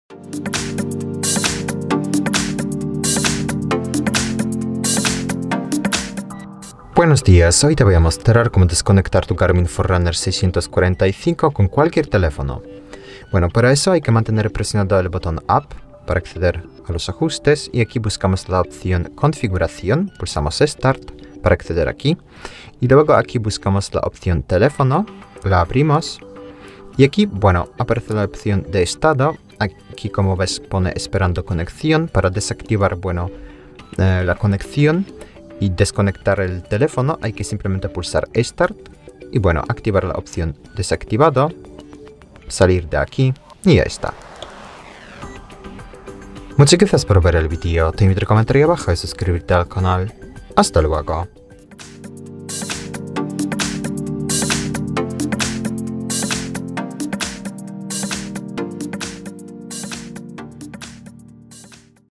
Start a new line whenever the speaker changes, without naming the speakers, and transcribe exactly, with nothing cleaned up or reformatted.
Buenos días, hoy te voy a mostrar cómo desconectar tu Garmin Forerunner seiscientos cuarenta y cinco con cualquier teléfono. Bueno, para eso hay que mantener presionado el botón Up para acceder a los ajustes y aquí buscamos la opción Configuración, pulsamos Start para acceder aquí y luego aquí buscamos la opción Teléfono, la abrimos y aquí, bueno, aparece la opción de estado. Aquí, como ves, pone esperando conexión. Para desactivar, bueno, eh, la conexión y desconectar el teléfono hay que simplemente pulsar Start y bueno, activar la opción desactivado, salir de aquí y ya está. Muchas gracias por ver el vídeo, te invito a comentar ahí abajo y suscribirte al canal. Hasta luego.